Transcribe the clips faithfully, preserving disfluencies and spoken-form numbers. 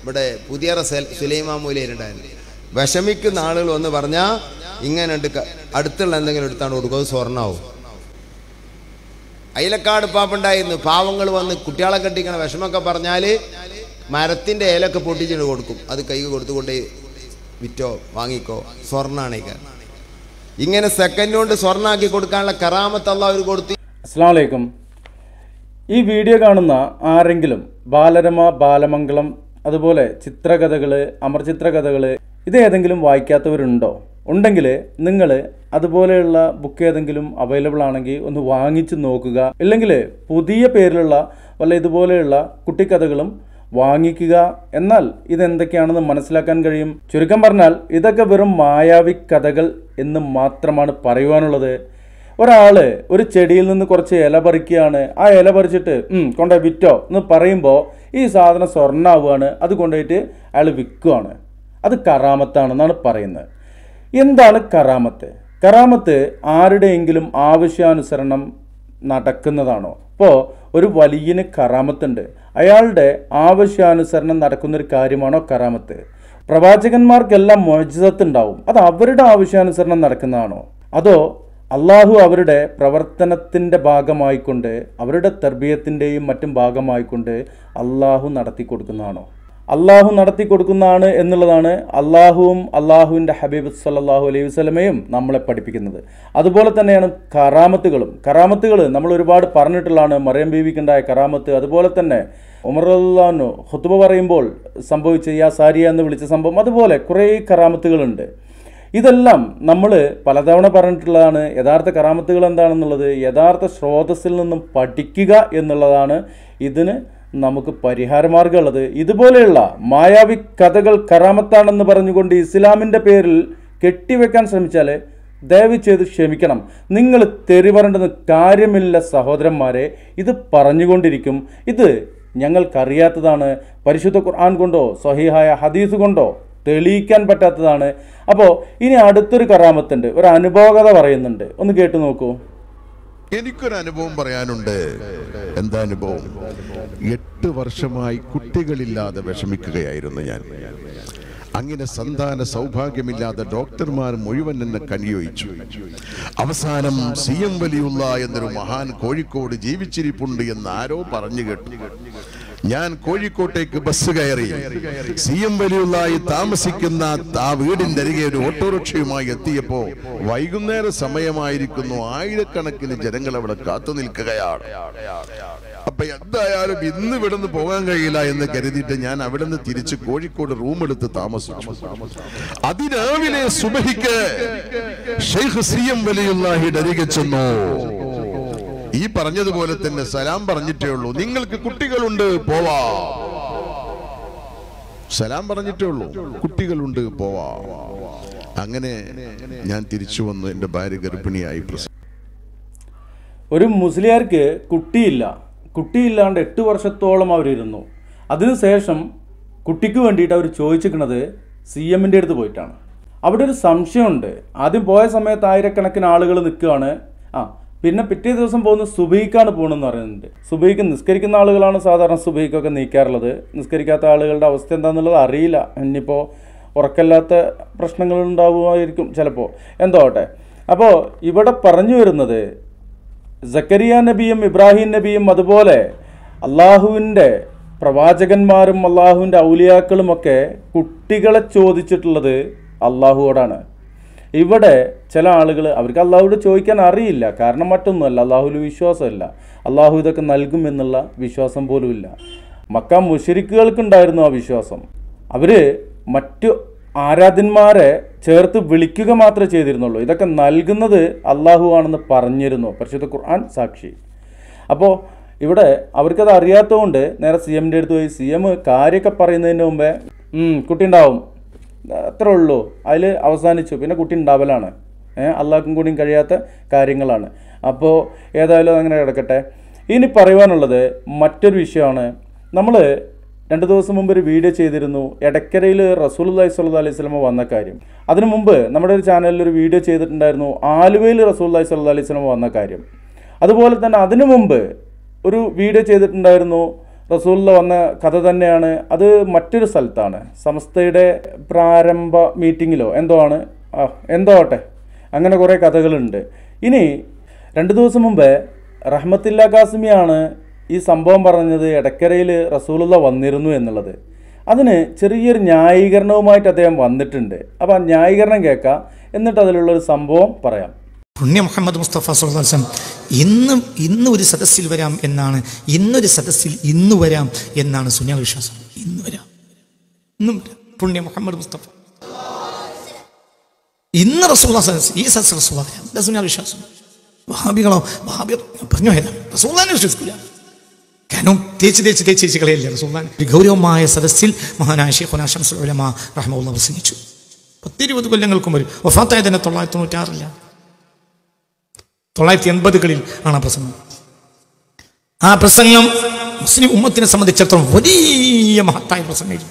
ഇവിടെ പുതിയ സുലൈമാൻ മൂലയിലുണ്ടായിരുന്നു. വിഷമിക്കുന്ന ആളുകൾ വന്ന് പറഞ്ഞാൽ ഇങ്ങനെ അടുത്തുള്ള എന്തെങ്കിലും എടുത്താണ് കൊടുക്കും, അത് സ്വർണ്ണാവും. അയിലക്കാട് പാപ്പുണ്ടായിരുന്നു, പാവങ്ങൾ വന്ന് കുട്ടികളെ കെട്ടിക്കണ വിഷമൊക്കെ പറഞ്ഞാൽ മരത്തിൻ്റെ ഇലൊക്കെ പൊട്ടിച്ചിട്ട് കൊടുക്കും, അത് കൈ കൊടുത്തുകൊണ്ട് വിറ്റോ വാങ്ങിക്കോ സ്വർണ്ണാണേക്കാൻ. ഇങ്ങനെ സെക്കൻഡ് കൊണ്ട് സ്വർണ്ണാക്കി കൊടുക്കാനുള്ള കറാമത്ത് അല്ലാഹു അവർ കൊടുത്തു. അസ്സലാമു അലൈക്കും. ഈ വീഡിയോ കാണുന്ന ആരെങ്കിലും ബാലരമ, ബാലമംഗളം, അതുപോലെ ചിത്രകഥകൾ, അമർചിത്രകഥകൾ ഇത് ഏതെങ്കിലും വായിക്കാത്തവരുണ്ടോ? ഉണ്ടെങ്കിൽ നിങ്ങൾ അതുപോലെയുള്ള ബുക്ക് ഏതെങ്കിലും അവൈലബിൾ ആണെങ്കിൽ ഒന്ന് വാങ്ങിച്ച് നോക്കുക. ഇല്ലെങ്കിൽ പുതിയ പേരിലുള്ള വല്ല ഇതുപോലെയുള്ള കുട്ടിക്കഥകളും വാങ്ങിക്കുക. എന്നാൽ ഇതെന്തൊക്കെയാണെന്ന് മനസ്സിലാക്കാൻ കഴിയും. ചുരുക്കം പറഞ്ഞാൽ ഇതൊക്കെ വെറും മായാവി കഥകൾ എന്ന് മാത്രമാണ് പറയുവാനുള്ളത്. ഒരാൾ ഒരു ചെടിയിൽ നിന്ന് കുറച്ച് ഇല പറിക്കുകയാണ്, ആ ഇല പറിച്ചിട്ട് കൊണ്ടുപോയി വിറ്റോ എന്ന് പറയുമ്പോൾ ഈ സാധനം സ്വർണ്ണാവുകയാണ്, അത് കൊണ്ടുപോയിട്ട് അയാൾ വിൽക്കുകയാണ്. അത് കറാമത്താണെന്നാണ് പറയുന്നത്. എന്താണ് കറാമത്ത്? കറാമത്ത് ആരുടെയെങ്കിലും ആവശ്യാനുസരണം നടക്കുന്നതാണോ? ഇപ്പോൾ ഒരു വലിയന് കറാമത്തുണ്ട്, അയാളുടെ ആവശ്യാനുസരണം നടക്കുന്നൊരു കാര്യമാണോ കറാമത്ത്? പ്രവാചകന്മാർക്കെല്ലാം മുഅ്ജിസത്ത് ഉണ്ടാവും, അത് അവരുടെ ആവശ്യാനുസരണം നടക്കുന്നതാണോ? അതോ അള്ളാഹു അവരുടെ പ്രവർത്തനത്തിൻ്റെ ഭാഗമായിക്കൊണ്ട്, അവരുടെ തർബിയത്തിൻ്റെയും മറ്റും ഭാഗമായിക്കൊണ്ട് അള്ളാഹു നടത്തി കൊടുക്കുന്നതാണോ? അള്ളാഹു നടത്തി കൊടുക്കുന്നതാണ് എന്നുള്ളതാണ് അള്ളാഹുവും അള്ളാഹുവിൻ്റെ ഹബീബ് സല്ലല്ലാഹു അലൈഹി വസല്ലമയും നമ്മളെ പഠിപ്പിക്കുന്നത്. അതുപോലെ തന്നെയാണ് കറാമത്തുകളും. കറാമത്തുകൾ നമ്മൾ ഒരുപാട് പറഞ്ഞിട്ടുള്ളതാണ്. മറിയം ബീവിക്കുണ്ടായ കറാമത്ത്, അതുപോലെ തന്നെ ഉമർ റളിയല്ലാഹു അൻഹു ഖുതുബ പറയുമ്പോൾ സംഭവിച്ച യാ സാരിയ എന്ന് വിളിച്ച സംഭവം, അതുപോലെ കുറേ കറാമത്തുകളുണ്ട്. ഇതെല്ലാം നമ്മൾ പലതവണ പറഞ്ഞിട്ടുള്ളതാണ്. യഥാർത്ഥ കറാമത്തുകൾ എന്താണെന്നുള്ളത് യഥാർത്ഥ സ്രോതസ്സിൽ നിന്നും പഠിക്കുക എന്നുള്ളതാണ് ഇതിന് നമുക്ക് പരിഹാരമാർഗമുള്ളത്. ഇതുപോലെയുള്ള മായാവി കഥകൾ കറാമത്താണെന്ന് പറഞ്ഞുകൊണ്ട് ഇസ്ലാമിൻ്റെ പേരിൽ കെട്ടിവെക്കാൻ ശ്രമിച്ചാൽ ദയവ് ചെയ്ത് ക്ഷമിക്കണം. നിങ്ങൾ തെറി പറയേണ്ടെന്ന് കാര്യമില്ല സഹോദരന്മാരെ. ഇത് പറഞ്ഞുകൊണ്ടിരിക്കും. ഇത് ഞങ്ങൾക്കറിയാത്തതാണ്. പരിശുദ്ധ ഖുർആൻ കൊണ്ടോ സ്വഹീഹായ ഹദീസ് കൊണ്ടോ തെളിയിക്കാൻ പറ്റാത്തതാണ്. അപ്പോൾ ഇനി അടുത്തൊരു കറാമത്തുണ്ട്, ഒരു അനുഭവകഥ പറയുന്നുണ്ട്, ഒന്ന് കേട്ടു നോക്കൂ. എനിക്കൊരു അനുഭവം പറയാനുണ്ട്. എന്താ അനുഭവം? എട്ട് വർഷമായി കുട്ടികളില്ലാതെ വിഷമിക്കുകയായിരുന്നു ഞാൻ. അങ്ങനെ സന്താന സൗഭാഗ്യമില്ലാതെ ഡോക്ടർമാർ മുഴുവൻ എന്നെ കനിയൊഴിച്ചു. അവസാനം സി എം വലിയുള്ള എന്നൊരു മഹാൻ കോഴിക്കോട് ജീവിച്ചിരിപ്പുണ്ട് എന്ന് ആരോ പറഞ്ഞു കേട്ടു. ഞാൻ കോഴിക്കോട്ടേക്ക് ബസ് കയറി. സി എം വലിയുള്ളായി താമസിക്കുന്ന ആ വീടിന്റെ അരികെ ഒരു ഓട്ടോറിക്ഷയുമായി എത്തിയപ്പോ വൈകുന്നേര സമയമായിരിക്കുന്നു. ആയിരക്കണക്കിന് ജനങ്ങൾ അവിടെ കാത്തു നിൽക്കുകയാണ്. അപ്പൊ എന്തായാലും ഇന്ന് ഇവിടുന്ന് പോകാൻ കഴിയില്ല എന്ന് കരുതിയിട്ട് ഞാൻ അവിടെ നിന്ന് തിരിച്ച് കോഴിക്കോട് റൂം എടുത്ത് താമസിച്ചു. അതിരാവിലെ സുബഹിക്ക് ഷെയ്ഖ് സി എം വലിയുള്ളാഹിയുടെ അരികെ ചെന്നു. ഈ പറഞ്ഞതുപോലെ തന്നെ സലാം പറഞ്ഞിട്ടേ ഉള്ളൂ, നിങ്ങൾക്ക് കുട്ടികളുണ്ട് പോവാ. സലാം പറഞ്ഞിട്ടേ ഉള്ളൂ, കുട്ടികളുണ്ട് പോവാ. അങ്ങനെ ഞാൻ തിരിച്ചു വന്നു. എൻ്റെ ഭാര്യ ഗർഭിണിയായി. ഒരു മുസ്ലിയാർക്ക് കുട്ടിയില്ല. കുട്ടിയില്ലാണ്ട് എട്ട് വർഷത്തോളം അവരിരുന്നു. അതിനുശേഷം കുട്ടിക്ക് വേണ്ടിയിട്ട് അവർ ചോദിച്ചിരിക്കുന്നത് സി എമ്മിൻ്റെ അടുത്ത് പോയിട്ടാണ്. അവിടെ ഒരു സംശയമുണ്ട്. ആദ്യം പോയ സമയത്ത് ആയിരക്കണക്കിന് ആളുകൾ നിൽക്കുകയാണ്. ആ പിന്നെ പിറ്റേ ദിവസം പോകുന്ന സുബഹിക്കാണ് പോകണമെന്ന് പറയുന്നുണ്ട്. സുബഹിക്ക് നിസ്കരിക്കുന്ന ആളുകളാണ് സാധാരണ സുബഹിക്കൊക്കെ നീക്കാറുള്ളത്. നിസ്കരിക്കാത്ത ആളുകളുടെ അവസ്ഥ എന്താണെന്നുള്ളത് അറിയില്ല. ഇനിയിപ്പോൾ ഉറക്കല്ലാത്ത പ്രശ്നങ്ങൾ ഉണ്ടാവുമായിരിക്കും ചിലപ്പോൾ, എന്തോട്ടെ. അപ്പോൾ ഇവിടെ പറഞ്ഞു വരുന്നത് സക്കരിയ നബിയും ഇബ്രാഹിം നബിയും അതുപോലെ അള്ളാഹുവിൻ്റെ പ്രവാചകന്മാരും അള്ളാഹുവിൻ്റെ ഔലിയാക്കളുമൊക്കെ കുട്ടികളെ ചോദിച്ചിട്ടുള്ളത് അള്ളാഹുവോടാണ്. ഇവിടെ ചില ആളുകൾ അവർക്ക് അള്ളാഹുവോട് ചോദിക്കാൻ അറിയില്ല. കാരണം മറ്റൊന്നുമല്ല, അള്ളാഹുവിൽ വിശ്വാസമില്ല. അള്ളാഹു ഇതൊക്കെ നൽകും എന്നുള്ള വിശ്വാസം പോലുമില്ല. മക്ക മുശ്രിക്കുകൾക്കുണ്ടായിരുന്നു ആ വിശ്വാസം. അവർ മറ്റു ആരാധന്മാരെ ചേർത്ത് വിളിക്കുക മാത്രമേ ചെയ്തിരുന്നുള്ളൂ. ഇതൊക്കെ നൽകുന്നത് അള്ളാഹു ആണെന്ന് പറഞ്ഞിരുന്നു പരിശുദ്ധ ഖുർആൻ സാക്ഷി. അപ്പോൾ ഇവിടെ അവർക്കത് അറിയാത്തതുകൊണ്ട് നേരെ സി എമ്മിൻ്റെ അടുത്ത് പോയി. സി എം കാര്യമൊക്കെ പറയുന്നതിന് മുമ്പേ കുട്ടി ഉണ്ടാവും, അത്രേ ഉള്ളൂ, അതിൽ അവസാനിച്ചു. പിന്നെ കുട്ടി ഉണ്ടാവലാണ്. അള്ളാഹ്ക്കും കൂടിയും കഴിയാത്ത കാര്യങ്ങളാണ്. അപ്പോൾ ഏതായാലും അങ്ങനെ കിടക്കട്ടെ. ഇനി പറയുവാനുള്ളത് മറ്റൊരു വിഷയമാണ്. നമ്മൾ രണ്ട് ദിവസം മുമ്പ് ഒരു വീഡിയോ ചെയ്തിരുന്നു, എടക്കരയിൽ റസൂലുള്ളാഹി സ്വല്ലല്ലാഹു അലൈഹി വസല്ലം വന്ന കാര്യം. അതിനു മുമ്പ് നമ്മുടെ ഒരു ചാനലിൽ ഒരു വീഡിയോ ചെയ്തിട്ടുണ്ടായിരുന്നു ആലുവയിൽ റസൂലുള്ളാഹി സ്വല്ലല്ലാഹു അലൈഹി വസല്ലം വന്ന കാര്യം. അതുപോലെ തന്നെ അതിനു മുമ്പ് ഒരു വീഡിയോ ചെയ്തിട്ടുണ്ടായിരുന്നു റസൂലുള്ള വന്ന കഥ തന്നെയാണ്. അത് മറ്റൊരു സ്ഥലത്താണ്, സമസ്തയുടെ പ്രാരംഭ മീറ്റിങ്ങിലോ എന്തോ ആണ്, എന്തോ ആട്ടെ, അങ്ങനെ കുറേ കഥകളുണ്ട്. ഇനി രണ്ട് ദിവസം മുമ്പേ റഹ്മത്തുല്ല കാസിമിയാണ് ഈ സംഭവം പറഞ്ഞത്, എടക്കരയിൽ റസൂലുള്ള വന്നിരുന്നു എന്നുള്ളത്. അതിന് ചെറിയൊരു ന്യായീകരണവുമായിട്ട് അദ്ദേഹം വന്നിട്ടുണ്ട്. അപ്പോൾ ആ ന്യായീകരണം കേൾക്കാം, എന്നിട്ട് അതിലുള്ളൊരു സംഭവം പറയാം. പുണ്യ മുഹമ്മദ് മുസ്തഫ സല്ലല്ലാഹു അലൈഹി വസല്ലം ഇന്നും ഇന്ന് ഒരു സദസ്സിൽ വരാം എന്നാണ്, ഇന്നൊരു സദസ്സിൽ ഇന്ന് വരാം എന്നാണ് സുന്നികളുടെ വിശ്വാസം. ഇന്ന് വരാം, ഇന്നും പുണ്യ മുഹമ്മദ് മുസ്തഫ ഇന്ന് റസൂലുള്ളാഹി സദസ്സ്, ഈ സദസ്സ് റസൂലുള്ളാഹി വരാം, ഇതാ സുന്നികളുടെ വിശ്വാസം. വഹാബികളോ വഹാബികൾ പറഞ്ഞു പോയതാണ്, റസൂലുള്ളാഹിനെ വിശ്വസിക്കില്ല. കാരണം തേച്ച് തേച്ച് തേച്ച് തേച്ച് കളയല്ലേ റസൂലുള്ളാഹി. ഒരു ഗൗരവമായ സദസ്സിൽ മഹാനായ ശൈഖുനാ ശംസുൽ ഉലമാ റഹ്മത്തുള്ളാഹി പ്രസംഗിച്ചു. പത്തിരുപത് കൊല്ലങ്ങൾക്കും വരും. വഫാത്തായ തന്നെ തൊള്ളായിരത്തി തൊണ്ണൂറ്റാറില്ല, തൊള്ളായിരത്തി എൺപതുകളിൽ ആണ് ആ പ്രസംഗം. ആ പ്രസംഗം മുസ്ലിം ഉമ്മത്തിനെ സംബന്ധിച്ചിടത്തോളം വലിയ മഹത്തായ പ്രസംഗമായിരുന്നു.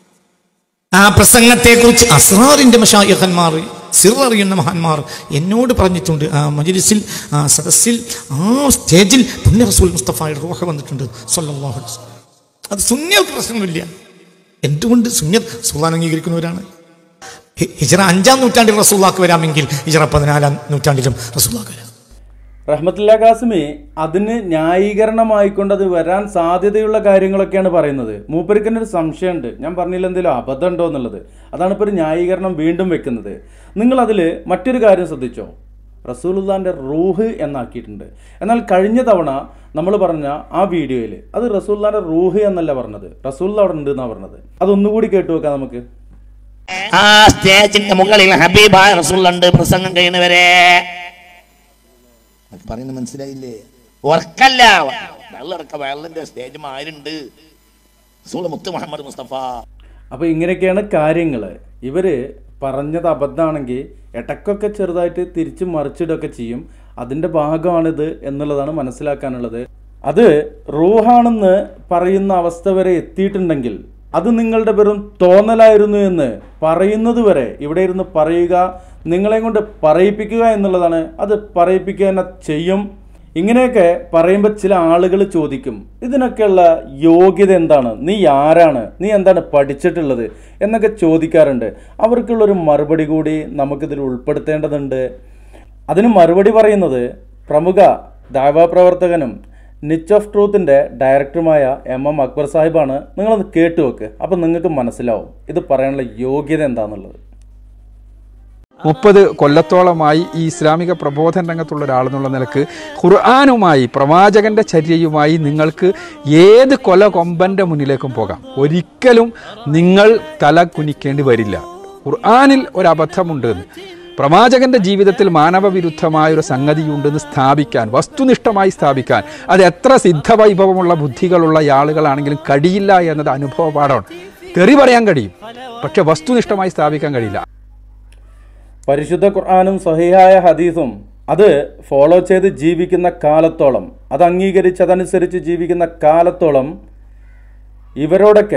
ആ പ്രസംഗത്തെക്കുറിച്ച് അസ്റാറിൻ്റെ മശായിഖന്മാർ, സിററിയുന്ന മഹാന്മാർ എന്നോട് പറഞ്ഞിട്ടുണ്ട്. ആ മജ്ലിസിൽ, ആ സദസ്സിൽ, ആ സ്റ്റേജിൽ പുണ്യ റസൂൽ മുസ്തഫയുടെ റൂഹ് വന്നിട്ടുണ്ട് സല്ലല്ലാഹു അലൈഹി വസല്ലം. അത് സുന്നിയർക്ക് പ്രശ്നമില്ല. എന്തുകൊണ്ട്? സുന്നിയത്ത് റസൂലുള്ളാഹിനെ അംഗീകരിക്കുന്നവരാണ്. ഹിജ്റ അഞ്ചാം നൂറ്റാണ്ടിൽ റസൂലുള്ളാഹിക്ക് വരാമെങ്കിൽ ഹിജ്റ പതിനാലാം നൂറ്റാണ്ടിലും റസൂലുള്ളാഹിക്ക് വരാം. റഹ്മത്തുല്ല കാസിമി അതിന് ന്യായീകരണമായിക്കൊണ്ട് അത് വരാൻ സാധ്യതയുള്ള കാര്യങ്ങളൊക്കെയാണ് പറയുന്നത്. മൂപ്പരിക്കന്നെ ഒരു സംശയമുണ്ട്, ഞാൻ പറഞ്ഞില്ല എന്തെങ്കിലും അബദ്ധം ഉണ്ടോ എന്നുള്ളത്. അതാണ് ഇപ്പോൾ ഒരു ന്യായീകരണം വീണ്ടും വെക്കുന്നത്. നിങ്ങളതിൽ മറ്റൊരു കാര്യം ശ്രദ്ധിച്ചോ, റസൂലുള്ളാഹിൻ്റെ റൂഹ് എന്നാക്കിയിട്ടുണ്ട്. എന്നാൽ കഴിഞ്ഞ തവണ നമ്മൾ പറഞ്ഞ ആ വീഡിയോയിൽ അത് റസൂലുള്ളാഹിൻ്റെ റൂഹ് എന്നല്ല പറഞ്ഞത്, റസൂലുള്ള അവിടെ ഉണ്ട് എന്നാണ് പറഞ്ഞത്. അതൊന്നുകൂടി കേട്ടു വെക്കാം നമുക്ക്. ആ സ്റ്റേജിന്റെ മുകളിൽ ഹബീബായ റസൂലുണ്ട് പ്രസംഗം കഴിയുന്നവരെ പറയുന്നത് മനസ്സിലായില്ലേ? ഉറക്കല്ല, വെള്ളറക്ക വെള്ളന്റെ സ്റ്റേജ് ആരുണ്ട്, റസൂൽ മുത്ത് മുഹമ്മദ് മുസ്തഫ. അപ്പോൾ ഇങ്ങനെയൊക്കെയാണ് കാര്യങ്ങൾ. ഇവർ പറഞ്ഞത് അബദ്ധമാണെങ്കിൽ ഇടയ്ക്കൊക്കെ ചെറുതായിട്ട് തിരിച്ച് മറിച്ചിടൊക്കെ ചെയ്യും. അതിൻ്റെ ഭാഗമാണിത് എന്നുള്ളതാണ് മനസ്സിലാക്കാനുള്ളത്. അത് റൂഹാണെന്ന് പറയുന്ന അവസ്ഥ വരെ എത്തിയിട്ടുണ്ടെങ്കിൽ അത് നിങ്ങളുടെ വെറും തോന്നലായിരുന്നു എന്ന് പറയുന്നത് വരെ ഇവിടെ ഇരുന്ന് പറയുക, നിങ്ങളെ കൊണ്ട് പറയിപ്പിക്കുക എന്നുള്ളതാണ്. അത് പറയിപ്പിക്കുക തന്നെ ചെയ്യും. ഇങ്ങനെയൊക്കെ പറയുമ്പോൾ ചില ആളുകൾ ചോദിക്കും, ഇതിനൊക്കെയുള്ള യോഗ്യത എന്താണ്, നീ ആരാണ്, നീ എന്താണ് പഠിച്ചിട്ടുള്ളത് എന്നൊക്കെ ചോദിക്കാറുണ്ട്. അവർക്കുള്ളൊരു മറുപടി കൂടി നമുക്കിതിൽ ഉൾപ്പെടുത്തേണ്ടതുണ്ട്. അതിന് മറുപടി പറയുന്നത് പ്രമുഖ ദഅവാ പ്രവർത്തകനും നിച്ച് ഓഫ് ട്രൂത്തിൻ്റെ ഡയറക്ടറുമായ എം എം അക്ബർ സാഹിബാണ്. നിങ്ങളൊന്ന് കേട്ടു വെക്ക്, അപ്പം നിങ്ങൾക്ക് മനസ്സിലാവും ഇത് പറയാനുള്ള യോഗ്യത എന്താണെന്നുള്ളത്. മുപ്പത് കൊല്ലത്തോളമായി ഈ ഇസ്ലാമിക പ്രബോധന രംഗത്തുള്ള ഒരാളെന്നുള്ള നിലക്ക് ഖുർആനുമായി, പ്രവാചകന്റെ ചര്യയുമായി നിങ്ങൾക്ക് ഏത് കൊല കൊമ്പൻ്റെ മുന്നിലേക്കും പോകാം. ഒരിക്കലും നിങ്ങൾ തല കുനിക്കേണ്ടി വരില്ല. ഖുർആനിൽ ഒരബദ്ധമുണ്ട്, പ്രവാചകന്റെ ജീവിതത്തിൽ മാനവവിരുദ്ധമായ ഒരു സംഗതിയുണ്ടെന്ന് സ്ഥാപിക്കാൻ, വസ്തുനിഷ്ഠമായി സ്ഥാപിക്കാൻ അത് എത്ര സിദ്ധവൈഭവമുള്ള ബുദ്ധികളുള്ള ആളുകളാണെങ്കിലും കഴിയില്ല എന്നത് അനുഭവപാഠമാണ്. തെറി പറയാൻ കഴിയും, പക്ഷെ വസ്തുനിഷ്ഠമായി സ്ഥാപിക്കാൻ കഴിയില്ല. പരിശുദ്ധ ഖുർആനും സഹിഹായ ഹദീസും അത് ഫോളോ ചെയ്ത് ജീവിക്കുന്ന കാലത്തോളം, അത് അംഗീകരിച്ച് അതനുസരിച്ച് ജീവിക്കുന്ന കാലത്തോളം ഇവരോടൊക്കെ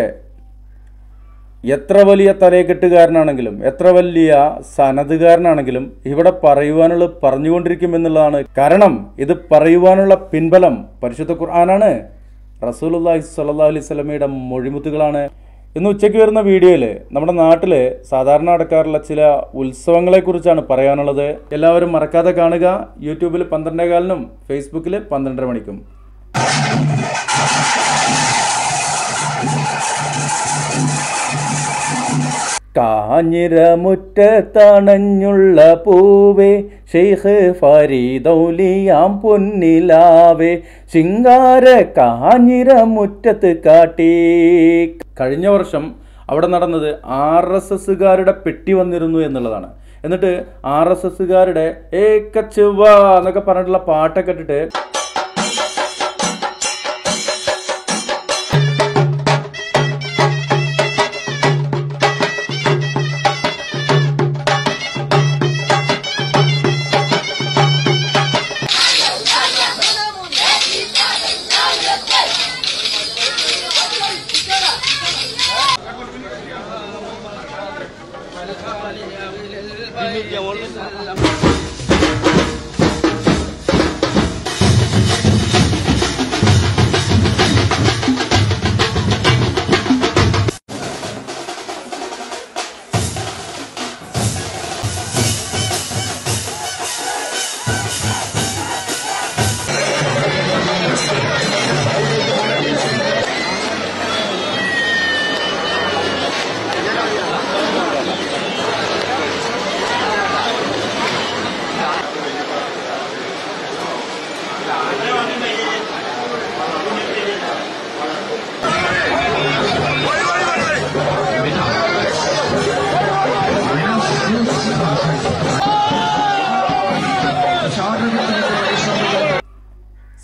എത്ര വലിയ തലയെക്കെട്ടുകാരനാണെങ്കിലും എത്ര വലിയ സനതുകാരനാണെങ്കിലും ഇവിടെ പറയുവാനുള്ള പറഞ്ഞുകൊണ്ടിരിക്കുമെന്നുള്ളതാണ്. കാരണം ഇത് പറയുവാനുള്ള പിൻബലം പരിശുദ്ധ ഖുർആനാണ്, റസൂലുള്ളാഹി സ്വല്ലല്ലാഹു അലൈഹി വസല്ലമയുടെ മൊഴിമുത്തുകളാണ്. ഇന്ന് ഉച്ചയ്ക്ക് വരുന്ന വീഡിയോയിൽ നമ്മുടെ നാട്ടിൽ സാധാരണ നടക്കാറുള്ള ചില ഉത്സവങ്ങളെക്കുറിച്ചാണ് പറയാനുള്ളത്. എല്ലാവരും മറക്കാതെ കാണുക. യൂട്യൂബിൽ പന്ത്രണ്ടേ കാലിനും ഫേസ്ബുക്കിൽ പന്ത്രണ്ടര മണിക്കും. കാഞ്ഞിരമുറ്റത്തണഞ്ഞുള്ള പൂവേ ഷെയ്ഖ് ഫരീദൗലിയാം പൊന്നിലാവേ ശിങ്കാര കാഞ്ഞിരമുറ്റത്ത് കാട്ടി. കഴിഞ്ഞ വർഷം അവിടെ നടന്നത് ആർ എസ് എസുകാരുടെ പെട്ടി വന്നിരുന്നു എന്നുള്ളതാണ്. എന്നിട്ട് ആർ എസ് എസുകാരുടെ ഏക്കച്ചുവ എന്നൊക്കെ പറഞ്ഞിട്ടുള്ള പാട്ടൊക്കെ ഇട്ടിട്ട്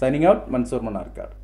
സൈനിങ് ഔട്ട്, മൻസൂർ മണ്ണാർക്കാട്.